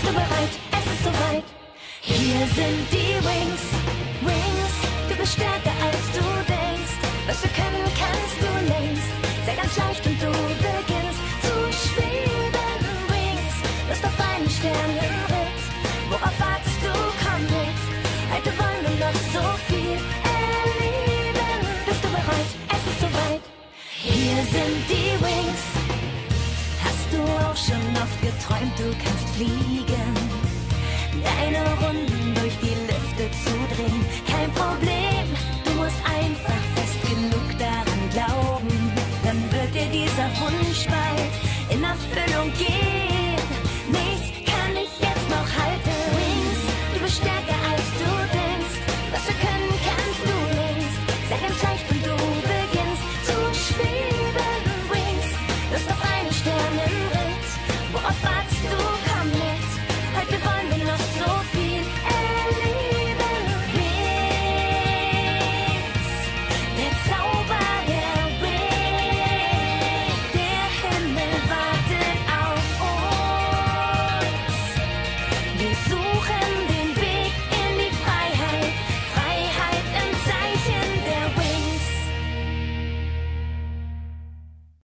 du bereit? Es ist soweit. Hier sind die Wings, Wings. Du bist stärker als du denkst. Was wir können, kannst du längst. Sei ganz leicht und du beginnst zu schweben. Wings, Lust auf einen Sternenritt. Worauf wartest du? Komm mit. Heute wollen wir noch so viel erleben. Bist du bereit? Es ist soweit. Hier sind die Wings. Hast du auch schon oft geträumt, du kannst fliegen? Deine Runden durch die Lüfte zu drehen, kein Problem. Du musst einfach fest genug daran glauben. Dann wird dir dieser Wunsch bald in Erfüllung gehen.